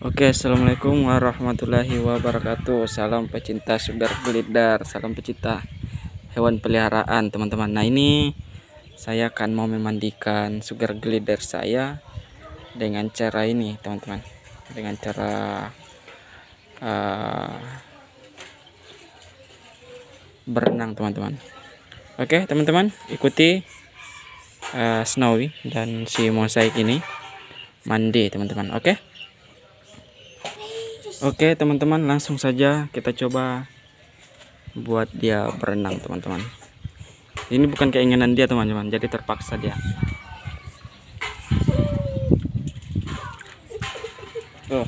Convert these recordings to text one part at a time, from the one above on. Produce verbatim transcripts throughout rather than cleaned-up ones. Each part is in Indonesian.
Oke, assalamualaikum warahmatullahi wabarakatuh. Salam pecinta sugar glider, salam pecinta hewan peliharaan, teman-teman. Nah, ini saya akan mau memandikan sugar glider saya dengan cara ini, teman-teman. Dengan cara uh, berenang, teman-teman. Oke, teman-teman, ikuti uh, Snowy dan si mosaik ini mandi, teman-teman. Oke. Oke teman-teman, langsung saja kita coba buat dia berenang, teman-teman. Ini bukan keinginan dia, teman-teman, jadi terpaksa dia. Tuh.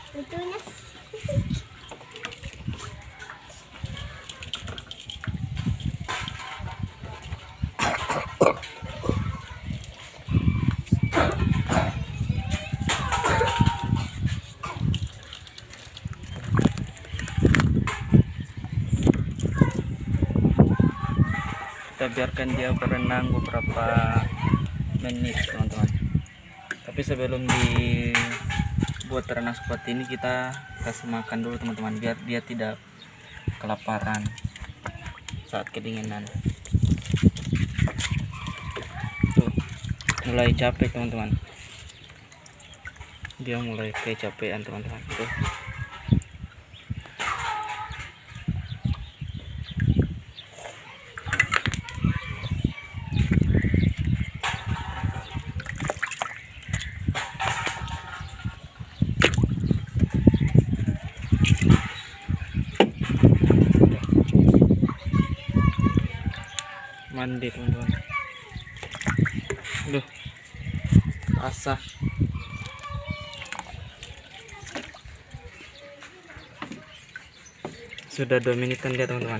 Kita biarkan dia berenang beberapa menit, teman-teman. Tapi sebelum dibuat renang seperti ini, kita kasih makan dulu, teman-teman, biar dia tidak kelaparan saat kedinginan. Tuh, mulai capek, teman-teman. Dia mulai kecapean, teman-teman. Tuh. Mandi, teman-teman. Aduh, basah. Sudah dua menitan dia, teman-teman.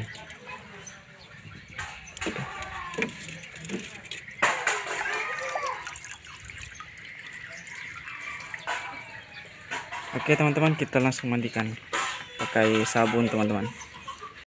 Oke teman-teman, kita langsung mandikan pakai sabun, teman-teman.